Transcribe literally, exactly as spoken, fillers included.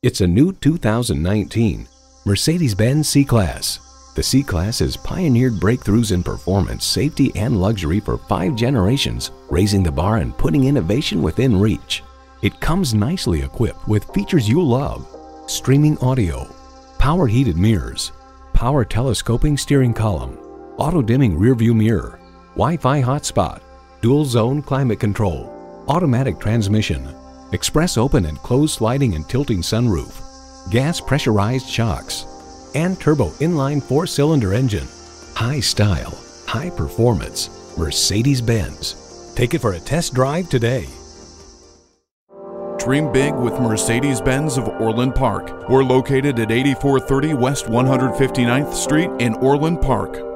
It's a new two thousand nineteen Mercedes-Benz C-Class. The C-Class has pioneered breakthroughs in performance, safety, and luxury for five generations, raising the bar and putting innovation within reach. It comes nicely equipped with features you love: streaming audio, power heated mirrors, power telescoping steering column, auto-dimming rearview mirror, Wi-Fi hotspot, dual zone climate control, automatic transmission, express open and closed sliding and tilting sunroof, gas pressurized shocks, and turbo inline four-cylinder engine. High style, high performance, Mercedes-Benz. Take it for a test drive today. Dream big with Mercedes-Benz of Orland Park. We're located at eighty-four thirty West one hundred fifty-ninth Street in Orland Park.